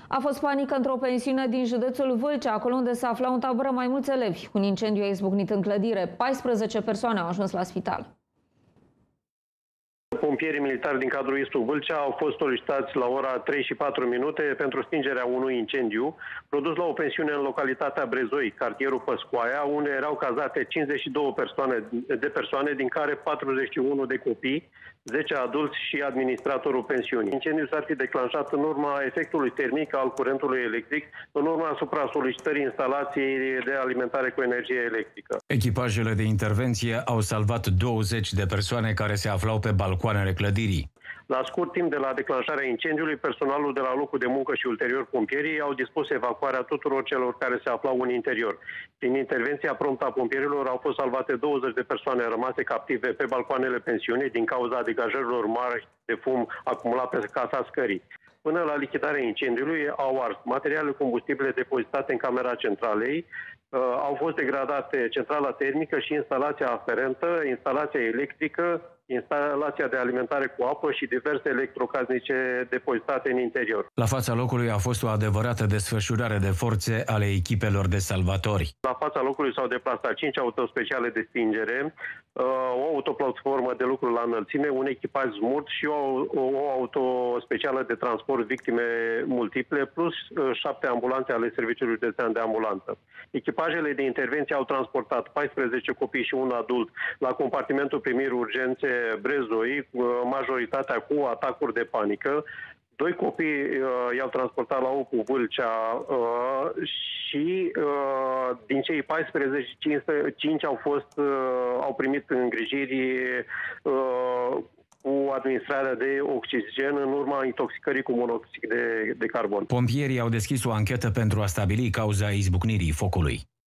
A fost panică într-o pensiune din județul Vâlcea, acolo unde se aflau în tabără mai mulți elevi. Un incendiu a izbucnit în clădire. 14 persoane au ajuns la spital. Pompierii militari din cadrul ISU Vâlcea au fost solicitați la ora 3 și 4 minute pentru stingerea unui incendiu produs la o pensiune în localitatea Brezoi, cartierul Păscoaia, unde erau cazate 52 persoane, din care 41 de copii, 10 adulți și administratorul pensiunii. Incendiul s-ar fi declanșat în urma efectului termic al curentului electric, în urma asupra solicitării instalației de alimentare cu energie electrică. Echipajele de intervenție au salvat 20 de persoane care se aflau pe balcoanele clădirii. La scurt timp de la declanșarea incendiului, personalul de la locul de muncă și ulterior pompierii au dispus evacuarea tuturor celor care se aflau în interior. Prin intervenția promptă a pompierilor au fost salvate 20 de persoane rămase captive pe balcoanele pensiunii din cauza degajărilor mari de fum acumulat pe casa scării. Până la lichidarea incendiului au ars materiale combustibile depozitate în camera centralei, au fost degradate centrala termică și instalația aferentă, instalația electrică, instalația de alimentare cu apă și diverse electrocasnice depozitate în interior. La fața locului a fost o adevărată desfășurare de forțe ale echipelor de salvatori. La fața locului s-au deplasat 5 autospeciale de stingere, o autoplatformă de lucru la înălțime, un echipaj smurt și o autospecială de transport victime multiple, plus 7 ambulanțe ale Serviciului Județean de Ambulanță. Echipajele de intervenție au transportat 14 copii și un adult la compartimentul primiri urgențe Brezoi, majoritatea cu atacuri de panică. 2 copii i-au transportat la OPU Vâlcea și din cei 14, 5 au primit îngrijiri cu administrarea de oxigen în urma intoxicării cu monoxid de carbon. Pompierii au deschis o anchetă pentru a stabili cauza izbucnirii focului.